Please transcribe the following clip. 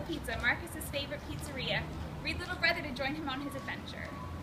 Pizza, Marcus's favorite pizzeria, read little brother to join him on his adventure.